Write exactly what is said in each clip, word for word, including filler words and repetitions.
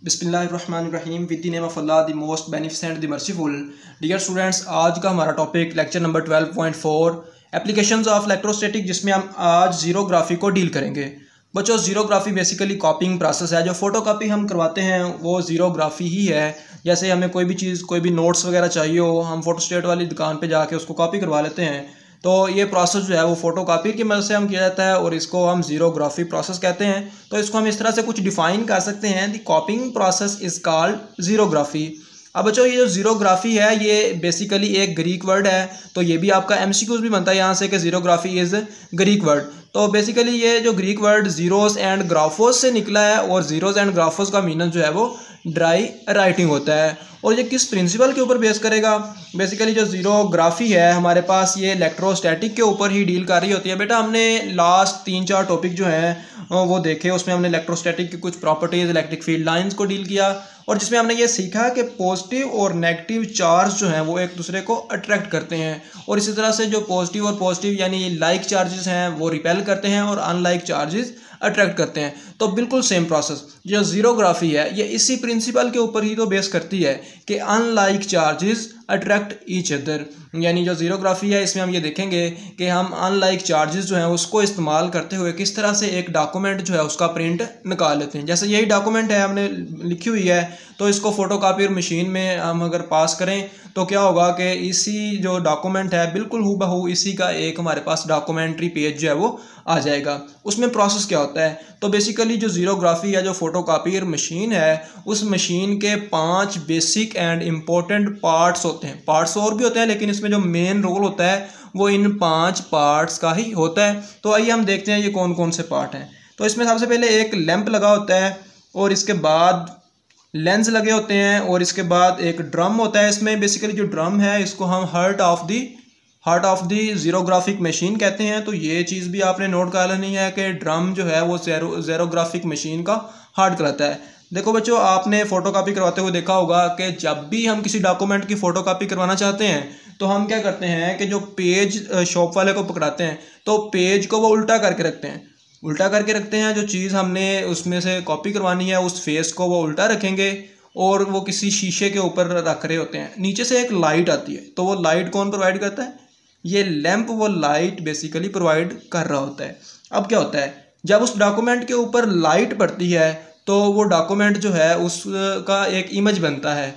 बिस्मिल्लाहिर्रहमानिर्रहीम with the name of Allah the most beneficent the merciful. Dear students, आज का हमारा topic lecture number twelve point four applications of electrostatic, जिसमें हम आज जीरोग्राफी को डील करेंगे। बच्चों, जीरोग्राफी बेसिकली कॉपिंग प्रोसेस है। जो फोटोकॉपी हम करवाते हैं वो जीरोग्राफी ही है। जैसे हमें कोई भी चीज़, कोई भी नोट्स वगैरह चाहिए हो, हम फोटोस्टेट वाली दुकान पे जाके उसको कॉपी करवा लेते हैं। तो ये प्रोसेस जो है वो फोटोकॉपी की मदद से हम किया जाता है और इसको हम जीरोग्राफी प्रोसेस कहते हैं। तो इसको हम इस तरह से कुछ डिफाइन कर सकते हैं, the copying process is called xerography. अब बच्चों, ये जो जीरोग्राफी है ये बेसिकली एक ग्रीक वर्ड है। तो ये भी आपका एमसीक्यूज भी बनता है यहाँ से कि जीरोग्राफी इज़ ग्रीक वर्ड। तो बेसिकली ये जो Greek word xeros and graphos से निकला है और जीरोस एंड ग्राफोस का मीनिंग जो है वो ड्राई राइटिंग होता है। और ये किस प्रिंसिपल के ऊपर बेस करेगा? बेसिकली जो जीरोग्राफी है हमारे पास ये इलेक्ट्रोस्टैटिक के ऊपर ही डील कर रही होती है। बेटा, हमने लास्ट तीन चार टॉपिक जो हैं वो देखे, उसमें हमने इलेक्ट्रोस्टैटिक की कुछ प्रॉपर्टीज़, इलेक्ट्रिक फील्ड लाइंस को डील किया और जिसमें हमने ये सीखा कि पॉजिटिव और नेगेटिव चार्ज जो हैं वो एक दूसरे को अट्रैक्ट करते हैं और इसी तरह से जो पॉजिटिव और पॉजिटिव यानी लाइक चार्जेस हैं वो रिपेल करते हैं और अनलाइक चार्जेस अट्रैक्ट करते हैं। तो बिल्कुल सेम प्रोसेस जो जीरोग्राफी है ये इसी प्रिंसिपल के ऊपर ही तो बेस करती है कि unlike charges attract each other. यानी जो जीरोग्राफी है इसमें हम ये देखेंगे कि हम अनलाइक चार्जेस जो हैं उसको इस्तेमाल करते हुए किस तरह से एक डॉक्यूमेंट जो है उसका प्रिंट निकाल लेते हैं। जैसे यही डॉक्यूमेंट है, हमने लिखी हुई है, तो इसको फोटोकॉपियर मशीन में हम अगर पास करें तो क्या होगा कि इसी जो डॉक्यूमेंट है बिल्कुल हूबहू इसी का एक हमारे पास डॉक्यूमेंट्री पेज जो है वो आ जाएगा। उसमें प्रोसेस क्या होता है? तो बेसिकली जो जीरोग्राफी या जो फोटोकॉपियर मशीन है उस मशीन के पांच बेसिक एंड इम्पोर्टेंट पार्ट्स होते हैं। पार्ट्स और भी होते हैं लेकिन इसमें जो मेन रोल होता है वो इन पांच पार्ट्स का ही होता है। तो आइए हम देखते हैं ये कौन कौन से पार्ट हैं। तो इसमें सबसे पहले एक लैंप लगा होता है और इसके बाद लेंस लगे होते हैं और इसके बाद एक ड्रम होता है। इसमें बेसिकली जो ड्रम है इसको हम heart of the heart of the xerographic machine कहते हैं। तो ये चीज़ भी आपने नोट कर लेनी है कि ड्रम जो है वो जीरोग्राफिक मशीन का हार्ट कहलाता है। देखो बच्चों, आपने फोटोकॉपी करवाते हुए देखा होगा कि जब भी हम किसी डॉक्यूमेंट की फोटोकॉपी करवाना चाहते हैं तो हम क्या करते हैं कि जो पेज शॉप वाले को पकड़ाते हैं तो पेज को वो उल्टा करके रखते हैं उल्टा करके रखते हैं जो चीज़ हमने उसमें से कॉपी करवानी है उस फेस को वो उल्टा रखेंगे और वो किसी शीशे के ऊपर रख रहे होते हैं। नीचे से एक लाइट आती है, तो वो लाइट कौन प्रोवाइड करता है? ये लैंप वो लाइट बेसिकली प्रोवाइड कर रहा होता है। अब क्या होता है, जब उस डॉक्यूमेंट के ऊपर लाइट पड़ती है तो वो डॉक्यूमेंट जो है उसका एक इमेज बनता है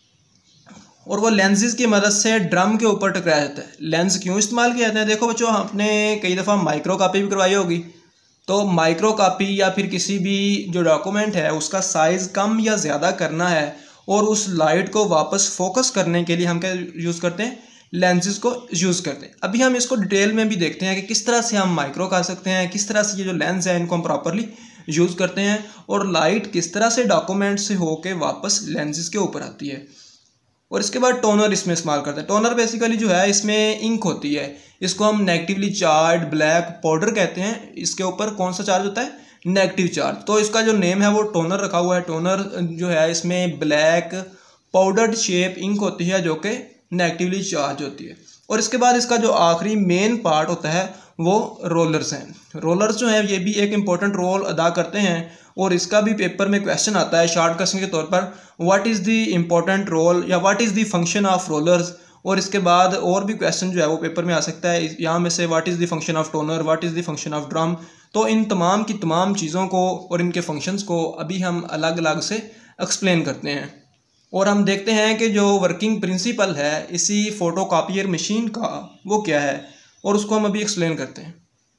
और वो लेंसेज की मदद से ड्रम के ऊपर टकराया जाता है। लेंस क्यों इस्तेमाल किए जाते हैं? देखो बच्चों, आपने कई दफ़ा माइक्रो कॉपी भी करवाई होगी। तो माइक्रो कॉपी या फिर किसी भी जो डॉक्यूमेंट है उसका साइज़ कम या ज़्यादा करना है और उस लाइट को वापस फोकस करने के लिए हम क्या यूज़ करते हैं? लेंसेज को यूज़ करते हैं। अभी हम इसको डिटेल में भी देखते हैं कि किस तरह से हम माइक्रो कर सकते हैं, किस तरह से ये जो लेंस है इनको हम प्रॉपरली यूज़ करते हैं और लाइट किस तरह से डॉक्यूमेंट से होके वापस लेंसेज के ऊपर आती है। और इसके बाद टोनर इसमें इस्तेमाल करते हैं। टोनर बेसिकली जो है इसमें इंक होती है, इसको हम नेगेटिवली चार्ज ब्लैक पाउडर कहते हैं। इसके ऊपर कौन सा चार्ज होता है? Negative charge. तो इसका जो नेम है वो टोनर रखा हुआ है। टोनर जो है इसमें ब्लैक पाउडर्ड शेप इंक होती है जो कि नेगेटिवली चार्ज होती है। और इसके बाद इसका जो आखिरी मेन पार्ट होता है वो रोलर्स हैं। रोलर्स जो हैं ये भी एक इम्पोर्टेंट रोल अदा करते हैं और इसका भी पेपर में क्वेश्चन आता है शॉर्ट क्वेश्चन के तौर पर, what is the important role या what is the function of rollers. और इसके बाद और भी क्वेश्चन जो है वो पेपर में आ सकता है यहाँ में से, what is the function of toner, what is the function of drum. तो इन तमाम की तमाम चीज़ों को और इनके फंक्शंस को अभी हम अलग अलग से एक्सप्लेन करते हैं और हम देखते हैं कि जो वर्किंग प्रिंसिपल है इसी फोटोकॉपियर मशीन का वो क्या है और उसको हम अभी एक्सप्लेन करते हैं।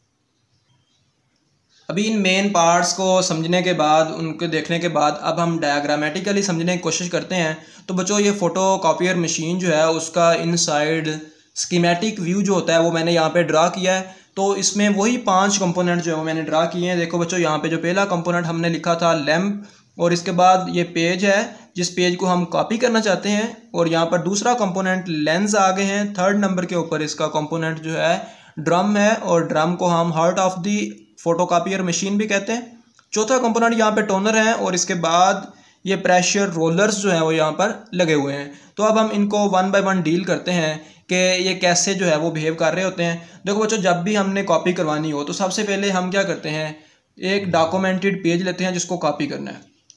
अभी इन मेन पार्ट्स को समझने के बाद, उनको देखने के बाद अब हम डायग्रामेटिकली समझने की कोशिश करते हैं। तो बच्चों, ये फोटोकॉपियर मशीन जो है उसका इनसाइड स्कीमेटिक व्यू जो होता है वो मैंने यहाँ पे ड्रा किया है। तो इसमें वही पांच कंपोनेंट जो है वो मैंने ड्रा किए हैं। देखो बच्चों, यहाँ पे जो पहला कंपोनेंट हमने लिखा था लैंप और इसके बाद ये पेज है जिस पेज को हम कॉपी करना चाहते हैं और यहाँ पर दूसरा कंपोनेंट लेंस आ गए हैं। थर्ड नंबर के ऊपर इसका कंपोनेंट जो है ड्रम है और ड्रम को हम heart of the photocopier machine भी कहते हैं। चौथा कंपोनेंट यहाँ पे टोनर है और इसके बाद ये प्रेशर रोलर्स जो हैं वो यहाँ पर लगे हुए हैं। तो अब हम इनको वन बाय वन डील करते हैं कि ये कैसे जो है वो बिहेव कर रहे होते हैं। देखो बच्चों, जब भी हमने कॉपी करवानी हो तो सबसे पहले हम क्या करते हैं, एक डॉक्यूमेंटेड पेज लेते हैं जिसको कॉपी करना है।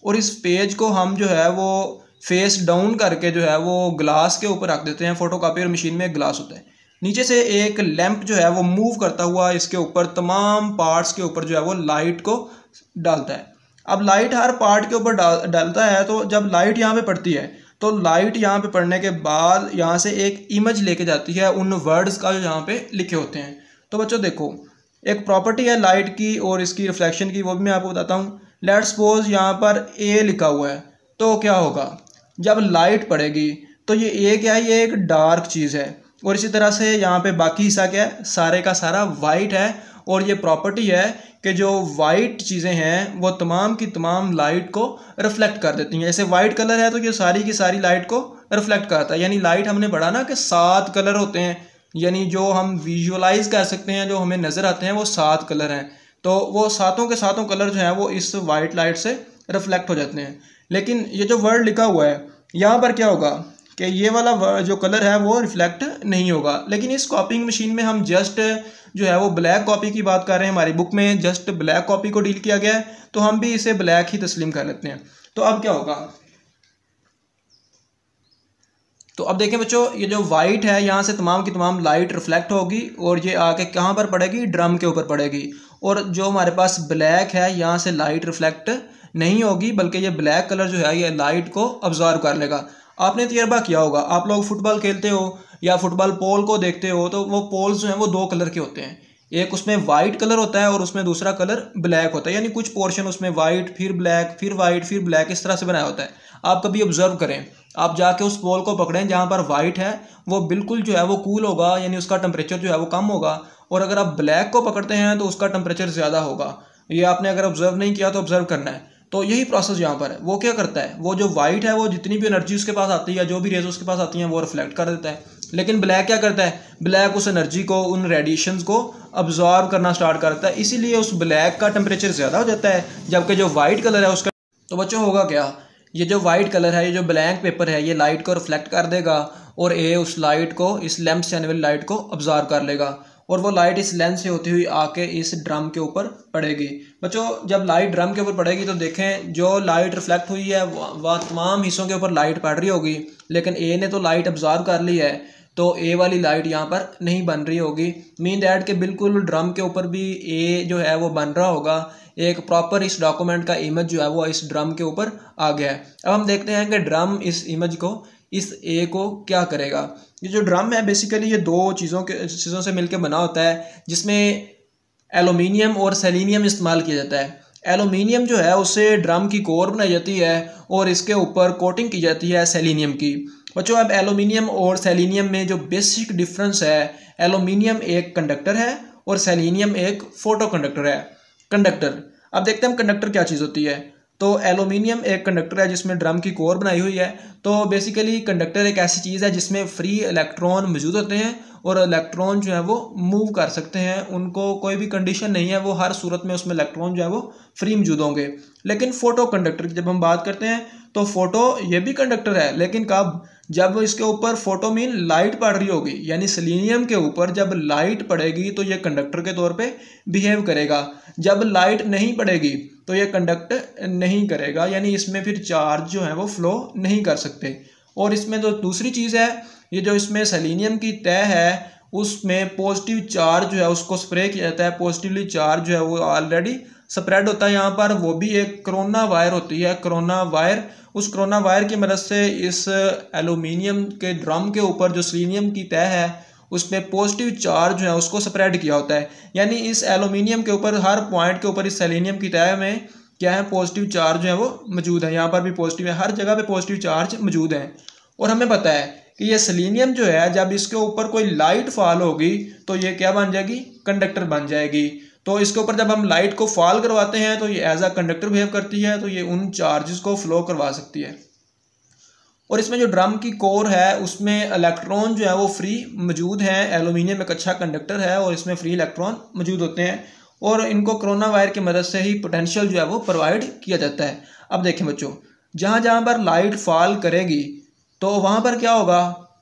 और इस पेज को हम जो है वो फेस डाउन करके जो है वो ग्लास के ऊपर रख देते हैं। फोटोकॉपियर मशीन में एक ग्लास होता है, नीचे से एक लैंप जो है वो मूव करता हुआ इसके ऊपर तमाम पार्ट्स के ऊपर जो है वो लाइट को डालता है। अब लाइट हर पार्ट के ऊपर डाल डालता है, तो जब लाइट यहाँ पे पड़ती है तो लाइट यहाँ पे पड़ने के बाद यहाँ से एक इमेज लेके जाती है उन वर्ड्स का जो यहाँ पे लिखे होते हैं। तो बच्चों देखो, एक प्रॉपर्टी है लाइट की और इसकी रिफ्लेक्शन की, वो भी मैं आपको बताता हूँ। लेट सपोज यहाँ पर ए लिखा हुआ है, तो क्या होगा जब लाइट पड़ेगी तो ये ए क्या है, ये एक डार्क चीज़ है। और इसी तरह से यहाँ पे बाकी हिस्सा क्या है, सारे का सारा वाइट है। और ये प्रॉपर्टी है कि जो वाइट चीज़ें हैं वो तमाम की तमाम लाइट को रिफ्लेक्ट कर देती हैं। जैसे वाइट कलर है तो ये सारी की सारी लाइट को रिफ्लेक्ट करता है। यानी लाइट हमने पढ़ा ना कि सात कलर होते हैं, यानी जो हम विजुअलाइज कर सकते हैं, जो हमें नज़र आते हैं वो सात कलर हैं। तो वो सातों के सातों कलर जो हैं वो इस वाइट लाइट से रिफ्लेक्ट हो जाते हैं। लेकिन ये जो वर्ड लिखा हुआ है यहाँ पर क्या होगा कि ये वाला जो कलर है वो रिफ्लेक्ट नहीं होगा। लेकिन इस कॉपिंग मशीन में हम जस्ट जो है वो ब्लैक कॉपी की बात कर रहे हैं, हमारी बुक में जस्ट ब्लैक कॉपी को डील किया गया है, तो हम भी इसे ब्लैक ही तस्लीम कर लेते हैं। तो अब क्या होगा, तो अब देखें बच्चों, ये जो वाइट है यहाँ से तमाम की तमाम लाइट रिफ्लेक्ट होगी और ये आके कहाँ पर पड़ेगी, ड्रम के ऊपर पड़ेगी। और जो हमारे पास ब्लैक है यहाँ से लाइट रिफ्लेक्ट नहीं होगी, बल्कि ये ब्लैक कलर जो है ये लाइट को ऑब्जर्व कर लेगा। आपने तजर्बा किया होगा, आप लोग फुटबॉल खेलते हो या फुटबॉल पोल को देखते हो, तो वो पोल्स जो हैं वो दो कलर के होते हैं, एक उसमें वाइट कलर होता है और उसमें दूसरा कलर ब्लैक होता है। यानी कुछ पोर्शन उसमें वाइट, फिर ब्लैक, फिर वाइट, फिर ब्लैक, इस तरह से बनाया होता है। आप कभी ऑब्जर्व करें, आप जाके उस पोल को पकड़ें जहाँ पर वाइट है, वो बिल्कुल जो है वो कूल होगा, यानी उसका टेम्परेचर जो है वो कम होगा। और अगर आप ब्लैक को पकड़ते हैं तो उसका टेम्परेचर ज़्यादा होगा। ये आपने अगर ऑब्जर्व नहीं किया तो ऑब्जर्व करना है। तो यही प्रोसेस यहाँ पर है। वो क्या करता है, वो जो वाइट है वो जितनी भी एनर्जी उसके पास आती है, जो भी रेज उसके पास आती हैं वो रिफ्लेक्ट कर देता है। लेकिन ब्लैक क्या करता है, ब्लैक उस एनर्जी को, उन रेडिएशंस को अब्जॉर्ब करना स्टार्ट करता है, इसीलिए उस ब्लैक का टेम्परेचर ज़्यादा हो जाता है, जबकि जो वाइट कलर है उसका। तो बच्चों होगा क्या, ये जो वाइट कलर है, ये जो ब्लैंक पेपर है, ये लाइट को रिफ्लेक्ट कर देगा और ये उस लाइट को, इस लैंप से आने वाली लाइट को ऑब्जर्व कर लेगा और वो लाइट इस लेंस से होती हुई आके इस ड्रम के ऊपर पड़ेगी। बच्चों जब लाइट ड्रम के ऊपर पड़ेगी तो देखें जो लाइट रिफ्लेक्ट हुई है वह तमाम हिस्सों के ऊपर लाइट पड़ रही होगी, लेकिन ए ने तो लाइट ऑब्जर्व कर ली है, तो ए वाली लाइट यहाँ पर नहीं बन रही होगी। मीन दैट के बिल्कुल ड्रम के ऊपर भी ए जो है वो बन रहा होगा। एक प्रॉपर इस डॉक्यूमेंट का इमेज जो है वो इस ड्रम के ऊपर आ गया है। अब हम देखते हैं कि ड्रम इस इमेज को, इस ए को क्या करेगा। ये जो ड्रम है बेसिकली ये दो चीज़ों के चीज़ों से मिलकर बना होता है, जिसमें एलुमिनियम और सेलेनियम इस्तेमाल किया जाता है। एलुमिनियम जो है उससे ड्रम की कोर बनाई जाती है और इसके ऊपर कोटिंग की जाती है सेलेनियम की। बच्चों अब एलुमिनियम और सेलेनियम में जो बेसिक डिफरेंस है, एलुमिनियम एक कंडक्टर है और सेलेनियम एक फोटो कंडक्टर है। कंडक्टर, अब देखते हैं हम कंडक्टर क्या चीज़ होती है। तो एलुमिनियम एक कंडक्टर है जिसमें ड्रम की कोर बनाई हुई है। तो बेसिकली कंडक्टर एक ऐसी चीज़ है जिसमें फ्री इलेक्ट्रॉन मौजूद होते हैं और इलेक्ट्रॉन जो है वो मूव कर सकते हैं, उनको कोई भी कंडीशन नहीं है, वो हर सूरत में उसमें इलेक्ट्रॉन जो है वो फ्री मौजूद होंगे। लेकिन फोटो कंडक्टर की जब हम बात करते हैं तो फोटो ये भी कंडक्टर है, लेकिन कब, जब इसके ऊपर फोटो मीन लाइट पड़ रही होगी, यानी सेलेनियम के ऊपर जब लाइट पड़ेगी तो ये कंडक्टर के तौर पे बिहेव करेगा। जब लाइट नहीं पड़ेगी तो ये कंडक्ट नहीं करेगा, यानी इसमें फिर चार्ज जो है वो फ्लो नहीं कर सकते। और इसमें जो दूसरी चीज़ है, ये जो इसमें सेलेनियम की तय है उसमें पॉजिटिव चार्ज जो है उसको स्प्रे किया जाता है। पॉजिटिवली चार्ज जो है वो ऑलरेडी स्प्रेड होता है यहाँ पर, वो भी एक कोरोना वायर होती है, कोरोना वायर। उस कोरोना वायर की मदद से इस एलुमिनियम के ड्रम के ऊपर जो सेलेनियम की तय है उस पर पॉजिटिव चार्ज जो है उसको स्प्रेड किया होता है। यानी इस एलुमिनियम के ऊपर हर पॉइंट के ऊपर इस सेलेनियम की तय में क्या है, पॉजिटिव चार्ज जो है वो मौजूद है। यहाँ पर भी पॉजिटिव है, हर जगह पे पॉजिटिव चार्ज मौजूद है। और हमें पता है कि ये सेलेनियम जो है जब इसके ऊपर कोई लाइट फॉल होगी तो ये क्या बन जाएगी, कंडक्टर बन जाएगी। तो इसके ऊपर जब हम लाइट को फॉल करवाते हैं तो ये एज अ कंडक्टर बिहेव करती है, तो ये उन चार्जेस को फ्लो करवा सकती है। और इसमें जो ड्रम की कोर है उसमें इलेक्ट्रॉन जो है वो फ्री मौजूद हैं। एलुमिनियम एक अच्छा कंडक्टर है और इसमें फ्री इलेक्ट्रॉन मौजूद होते हैं और इनको कोरोना वायर की मदद से ही पोटेंशियल जो है वो प्रोवाइड किया जाता है। अब देखें बच्चों, जहाँ जहाँ पर लाइट फॉल करेगी तो वहाँ पर क्या होगा,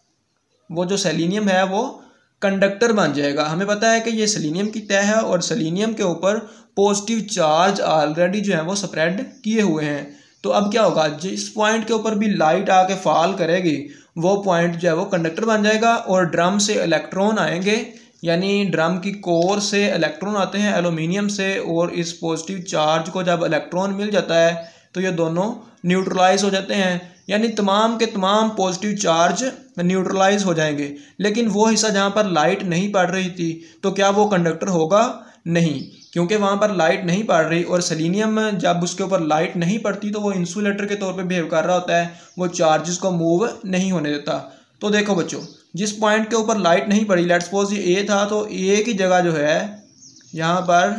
वो जो सेलेनियम है वो कंडक्टर बन जाएगा। हमें पता है कि ये सेलेनियम की तय है और सेलेनियम के ऊपर पॉजिटिव चार्ज ऑलरेडी जो है वो स्प्रेड किए हुए हैं। तो अब क्या होगा, जिस पॉइंट के ऊपर भी लाइट आके फॉल करेगी वो पॉइंट जो है वो कंडक्टर बन जाएगा, और ड्रम से इलेक्ट्रॉन आएंगे, यानी ड्रम की कोर से इलेक्ट्रॉन आते हैं एल्यूमिनियम से, और इस पॉजिटिव चार्ज को जब इलेक्ट्रॉन मिल जाता है तो ये दोनों न्यूट्रलाइज हो जाते हैं, यानी तमाम के तमाम पॉजिटिव चार्ज न्यूट्रलाइज हो जाएंगे। लेकिन वो हिस्सा जहाँ पर लाइट नहीं पड़ रही थी तो क्या वो कंडक्टर होगा? नहीं, क्योंकि वहाँ पर लाइट नहीं पड़ रही, और सेलेनियम जब उसके ऊपर लाइट नहीं पड़ती तो वो इंसुलेटर के तौर पे बिहेव कर रहा होता है, वो चार्जेस को मूव नहीं होने देता। तो देखो बच्चों, जिस पॉइंट के ऊपर लाइट नहीं पड़ी, लेट्स सपोज ये ए था, तो ए की जगह जो है यहाँ पर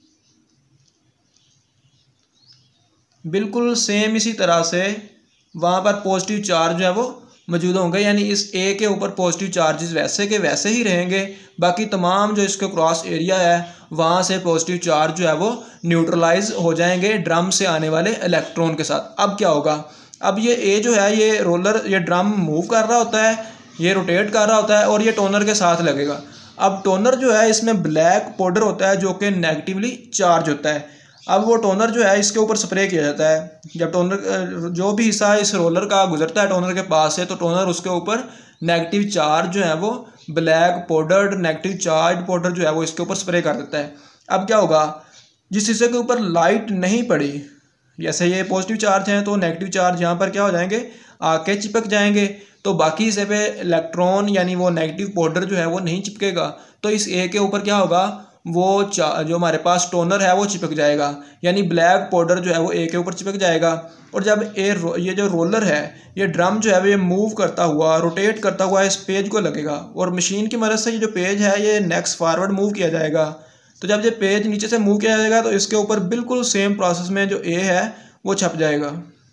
बिल्कुल सेम इसी तरह से वहाँ पर पॉजिटिव चार्ज जो है वो मौजूद होंगे, यानी इस ए के ऊपर पॉजिटिव चार्जेस वैसे के वैसे ही रहेंगे, बाकी तमाम जो इसके क्रॉस एरिया है वहाँ से पॉजिटिव चार्ज जो है वो न्यूट्रलाइज हो जाएंगे ड्रम से आने वाले इलेक्ट्रॉन के साथ। अब क्या होगा, अब ये ए जो है ये रोलर, ये ड्रम मूव कर रहा होता है, ये रोटेट कर रहा होता है, और ये टोनर के साथ लगेगा। अब टोनर जो है इसमें ब्लैक पाउडर होता है जो कि नेगेटिवली चार्ज होता है। अब वो टोनर जो है इसके ऊपर स्प्रे किया जाता है, जब टोनर जो भी हिस्सा इस रोलर का गुजरता है टोनर के पास से, तो टोनर उसके ऊपर नेगेटिव चार्ज जो है वो black powdered negative charge powder जो है वो इसके ऊपर स्प्रे कर देता है। अब क्या होगा, जिस हिस्से के ऊपर लाइट नहीं पड़ी, जैसे ये पॉजिटिव चार्ज हैं तो नेगेटिव चार्ज यहाँ पर क्या हो जाएंगे, आके चिपक जाएंगे, तो बाकी हिस्से पे इलेक्ट्रॉन यानी वो नेगेटिव पाउडर जो है वो नहीं चिपकेगा, तो इस ए के ऊपर क्या होगा, वो जो हमारे पास टोनर है वो चिपक जाएगा, यानी ब्लैक पाउडर जो है वो ए के ऊपर चिपक जाएगा। और जब ए ये जो रोलर है, ये ड्रम जो है ये मूव करता हुआ, रोटेट करता हुआ इस पेज को लगेगा, और मशीन की मदद से ये जो पेज है ये नेक्स्ट फॉरवर्ड मूव किया जाएगा। तो जब ये पेज नीचे से मूव किया जाएगा तो इसके ऊपर बिल्कुल सेम प्रोसेस में जो ए है वो छप जाएगा,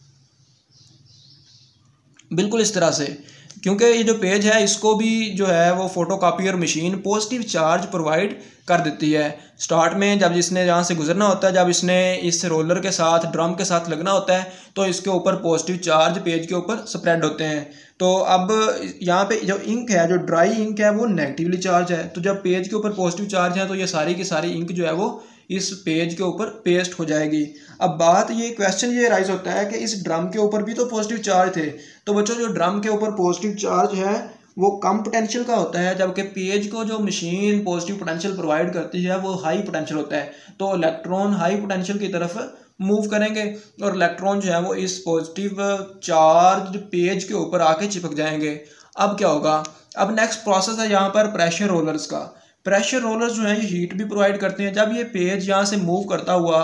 बिल्कुल इस तरह से, क्योंकि ये जो पेज है इसको भी जो है वो photocopier machine positive charge provide कर देती है। स्टार्ट में जब इसने यहाँ से गुजरना होता है, जब इसने इस रोलर के साथ ड्रम के साथ लगना होता है, तो इसके ऊपर पॉजिटिव चार्ज पेज के ऊपर स्प्रेड होते हैं। तो अब यहाँ पे जो इंक है, जो ड्राई इंक है वो नेगेटिवली चार्ज है, तो जब पेज के ऊपर पॉजिटिव चार्ज है तो ये सारी की सारी इंक जो है वो इस पेज के ऊपर पेस्ट हो जाएगी। अब बात ये क्वेश्चन ये राइज होता है कि इस ड्रम के ऊपर भी तो पॉजिटिव चार्ज थे, तो बच्चों जो ड्रम के ऊपर पॉजिटिव चार्ज है वो कम पोटेंशियल का होता है, जबकि पेज को जो मशीन पॉजिटिव पोटेंशियल प्रोवाइड करती है वो हाई पोटेंशियल होता है, तो इलेक्ट्रॉन हाई पोटेंशियल की तरफ मूव करेंगे और इलेक्ट्रॉन जो है वो इस पॉजिटिव चार्ज पेज के ऊपर आके चिपक जाएंगे। अब क्या होगा, अब नेक्स्ट प्रोसेस है यहाँ पर प्रेशर रोलर्स का। प्रेशर रोलर्स जो है ये हीट भी प्रोवाइड करते हैं। जब ये पेज यहाँ से मूव करता हुआ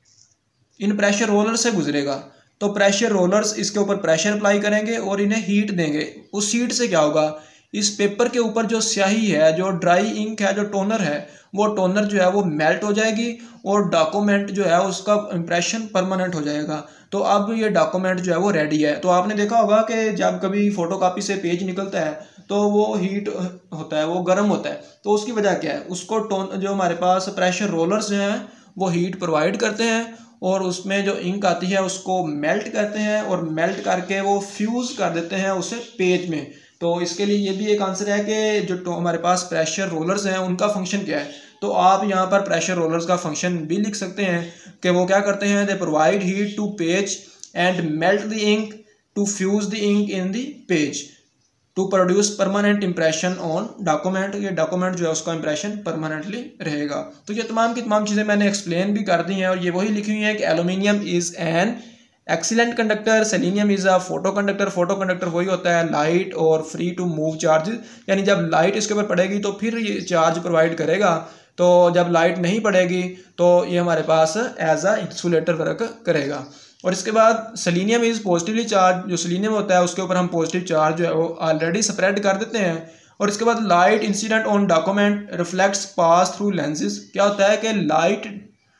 इन प्रेशर रोलर से गुजरेगा तो प्रेशर रोलर्स इसके ऊपर प्रेशर अप्लाई करेंगे और इन्हें हीट देंगे। उस हीट से क्या होगा, इस पेपर के ऊपर जो स्याही है, जो ड्राई इंक है, जो टोनर है, वो टोनर जो है वो मेल्ट हो जाएगी और डॉक्यूमेंट जो है उसका इंप्रेशन परमानेंट हो जाएगा। तो अब ये डॉक्यूमेंट जो है वो रेडी है। तो आपने देखा होगा कि जब कभी फोटोकॉपी से पेज निकलता है तो वो हीट होता है, वो गर्म होता है, तो उसकी वजह क्या है, उसको टोन जो हमारे पास प्रेशर रोलर्स जो हैं वो हीट प्रोवाइड करते हैं और उसमें जो इंक आती है उसको मेल्ट करते हैं और मेल्ट करके वो फ्यूज़ कर देते हैं उसे पेज में। तो इसके लिए ये भी एक आंसर है कि जो हमारे पास प्रेशर रोलर्स हैं उनका फंक्शन क्या है। तो आप यहाँ पर प्रेशर रोलर्स का फंक्शन भी लिख सकते हैं कि वो क्या करते हैं, they provide heat to page and melt the ink to fuse the ink in the page to produce permanent impression on document. ये डॉक्यूमेंट जो है उसका इंप्रेशन परमानेंटली रहेगा। तो ये तमाम की तमाम चीज़ें मैंने एक्सप्लेन भी कर दी हैं और ये वही लिखी हुई है कि aluminium is an excellent conductor, selenium is a photo conductor. Photo conductor वही होता है लाइट और फ्री टू मूव चार्ज, यानी जब लाइट इसके ऊपर पड़ेगी तो फिर ये चार्ज प्रोवाइड करेगा, तो जब लाइट नहीं पड़ेगी तो ये हमारे पास एज अ इंसुलेटर वर्क करेगा। और इसके बाद सेलेनियम इज़ पॉजिटिवली चार्ज। जो सेलेनियम होता है उसके ऊपर हम पॉजिटिव चार्ज जो है वो ऑलरेडी स्प्रेड कर देते हैं। और इसके बाद light incident on document reflects pass through lenses. क्या होता है कि लाइट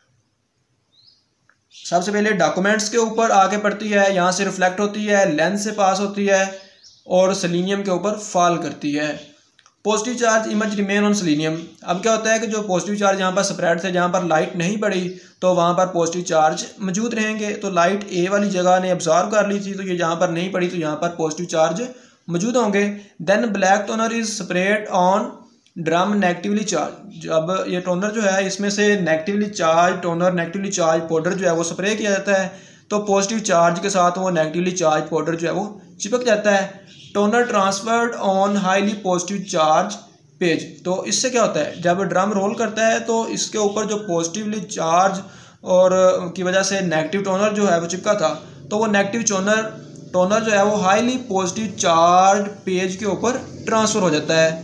सबसे पहले डॉक्यूमेंट्स के ऊपर आके पड़ती है, यहाँ से रिफ्लेक्ट होती है, लेंस से पास होती है और सेलेनियम के ऊपर फॉल करती है। Positive charge image remain on selenium. अब क्या होता है कि जो पॉजिटिव चार्ज यहाँ पर स्प्रेड थे, जहाँ पर लाइट नहीं पड़ी तो वहाँ पर पॉजिटिव चार्ज मौजूद रहेंगे। तो लाइट ए वाली जगह ने अब्जॉर्व कर ली थी तो ये जहाँ पर नहीं पड़ी तो यहाँ पर पॉजिटिव चार्ज मौजूद होंगे। Then black toner is spread on drum negatively charge. जब ये टोनर जो है इसमें से negatively charge toner negatively charge powder जो है वो स्प्रे किया जाता है तो पॉजिटिव चार्ज के साथ वो नेगेटिवली चार्ज पाउडर जो है वो चिपक जाता है। Toner transferred on highly positive charge page. तो इससे क्या होता है, जब ड्रम रोल करता है तो इसके ऊपर जो पॉजिटिवली चार्ज और की वजह से नेगेटिव टोनर जो है वो चिपका था, तो वो नेगेटिव टोनर टोनर जो है वो हाईली पॉजिटिव चार्ज पेज के ऊपर ट्रांसफ़र हो जाता है।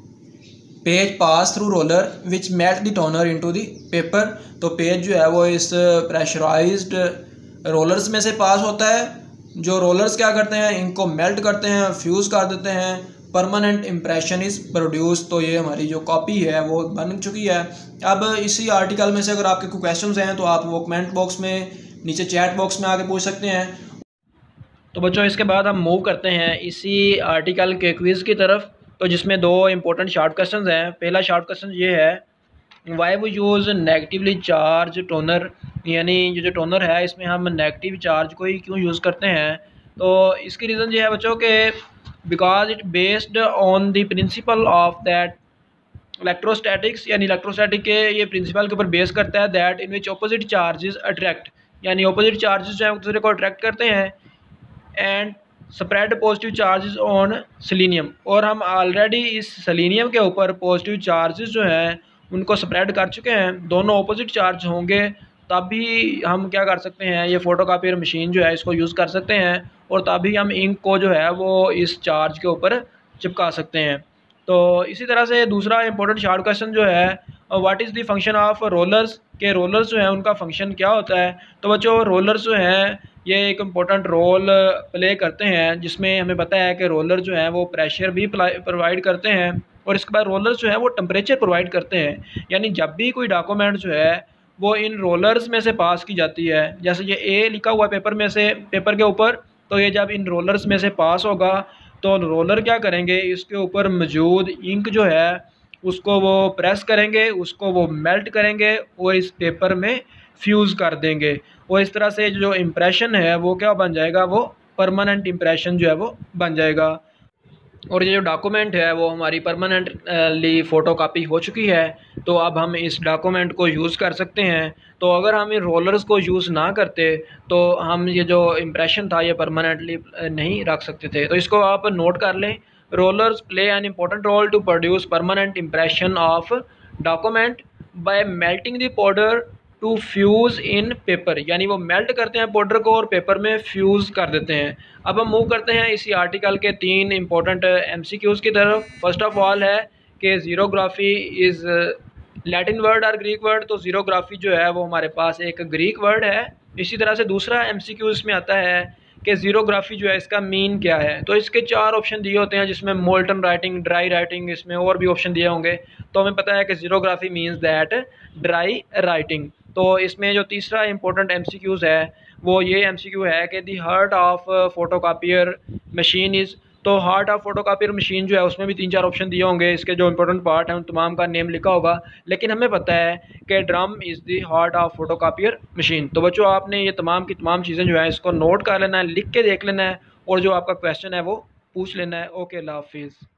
Page pass through roller which melt the toner into the paper. तो पेज जो है वो इस प्रेशराइज्ड रोलर्स में से पास होता है। जो रोलर्स क्या करते हैं, इनको मेल्ट करते हैं, फ्यूज़ कर देते हैं, परमानेंट इम्प्रेशन इज़ प्रोड्यूस। तो ये हमारी जो कॉपी है वो बन चुकी है। अब इसी आर्टिकल में से अगर आपके कोई क्वेश्चंस हैं तो आप वो कमेंट बॉक्स में, नीचे चैट बॉक्स में आके पूछ सकते हैं। तो बच्चों इसके बाद हम मूव करते हैं इसी आर्टिकल के क्विज़ की तरफ, तो जिसमें दो इंपॉर्टेंट शॉर्ट क्वेश्चन हैं। पहला शॉर्ट क्वेश्चन ये है, वाई वो यूज़ नेगेटिवली चार्ज टोनर, यानी ये जो टोनर है इसमें हम नेगेटिव चार्ज को ही क्यों यूज़ करते हैं। तो इसकी रीज़न ये है बच्चों के because it based on the principle of that electrostatics, यानी इलेक्ट्रोस्टैटिक के ये प्रिंसिपल के ऊपर बेस करता है that in which opposite charges attract, यानी ऑपोजिट चार्जेस जो है एक दूसरे को अट्रैक्ट करते हैं and spread positive charges on selenium. और हम ऑलरेडी इस सेलेनियम के ऊपर पॉजिटिव चार्जेस जो हैं उनको स्प्रेड कर चुके हैं। दोनों ऑपोजिट चार्ज होंगे तभी हम क्या कर सकते हैं, ये फ़ोटोकॉपियर मशीन जो है इसको यूज़ कर सकते हैं और तभी हम इंक को जो है वो इस चार्ज के ऊपर चिपका सकते हैं। तो इसी तरह से दूसरा इंपॉर्टेंट शॉर्ट क्वेश्चन जो है, what is the function of rollers, के रोलर्स जो है उनका फंक्शन क्या होता है। तो बच्चों रोलर्स जो हैं ये एक इम्पोर्टेंट रोल प्ले करते हैं, जिसमें हमें पता है कि रोलर जो है वो प्रेशर भी प्रोवाइड करते हैं और इसके बाद रोलर्स जो है वो टेम्परेचर प्रोवाइड करते हैं। यानी जब भी कोई डॉक्यूमेंट जो है वो इन रोलर्स में से पास की जाती है, जैसे ये ए लिखा हुआ पेपर में से पेपर के ऊपर, तो ये जब इन रोलर्स में से पास होगा तो रोलर क्या करेंगे, इसके ऊपर मौजूद इंक जो है उसको वो प्रेस करेंगे, उसको वो मेल्ट करेंगे और इस पेपर में फ्यूज़ कर देंगे और इस तरह से जो इम्प्रेशन है वो क्या बन जाएगा, वो परमानेंट इम्प्रेशन जो है वो बन जाएगा। और ये जो डॉक्यूमेंट है वो हमारी परमानेंटली फ़ोटोकॉपी हो चुकी है, तो अब हम इस डॉक्यूमेंट को यूज़ कर सकते हैं। तो अगर हम इन रोलर्स को यूज़ ना करते तो हम ये जो इम्प्रेशन था ये परमानेंटली नहीं रख सकते थे। तो इसको आप नोट कर लें, rollers play an important role to produce permanent impression of document by melting the powder to fuse in paper, यानी वो मेल्ट करते हैं पाउडर को और पेपर में फ्यूज़ कर देते हैं। अब हम मूव करते हैं इसी आर्टिकल के तीन इंपॉर्टेंट एमसीक्यूज़ की तरफ। फर्स्ट ऑफ ऑल है कि ज़ीरोग्राफी इज़ लैटिन वर्ड और ग्रीक वर्ड। तो ज़ीरोग्राफी जो है वो हमारे पास एक ग्रीक वर्ड है। इसी तरह से दूसरा एमसीक्यू इसमें आता है कि ज़ीरोग्राफी जो है इसका मीन क्या है। तो इसके चार ऑप्शन दिए होते हैं, जिसमें मोल्टन राइटिंग, ड्राई राइटिंग, इसमें और भी ऑप्शन दिए होंगे। तो हमें पता है कि xerography means that dry writing. तो इसमें जो तीसरा इंपॉर्टेंट एमसीक्यूज़ है वो ये एमसीक्यू है कि the heart of photocopier machine is. तो हार्ट ऑफ फोटोकॉपियर मशीन जो है उसमें भी तीन चार ऑप्शन दिए होंगे, इसके जो इंपॉर्टेंट पार्ट हैं उन तमाम का नेम लिखा होगा, लेकिन हमें पता है कि drum is the heart of photocopier machine. तो बच्चों आपने ये तमाम की तमाम चीज़ें जो है इसको नोट कर लेना है, लिख के देख लेना है और जो आपका क्वेश्चन है वो पूछ लेना है। ओके, अल्लाह हाफिज़।